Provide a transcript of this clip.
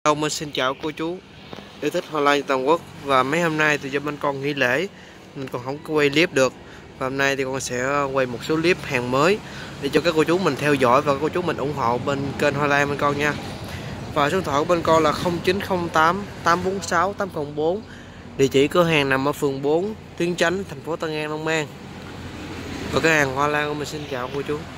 Mình xin chào cô chú yêu thích hoa lan toàn quốc. Và mấy hôm nay thì do bên con nghỉ lễ nên con không có quay clip được. Và hôm nay thì con sẽ quay một số clip hàng mới để cho các cô chú mình theo dõi và các cô chú mình ủng hộ bên kênh hoa lan bên con nha. Và số điện thoại của bên con là 0908 846 804. Địa chỉ cửa hàng nằm ở phường 4 Tuyến Chánh, thành phố Tân An, Long An. Và cái hàng hoa lan của mình xin chào cô chú.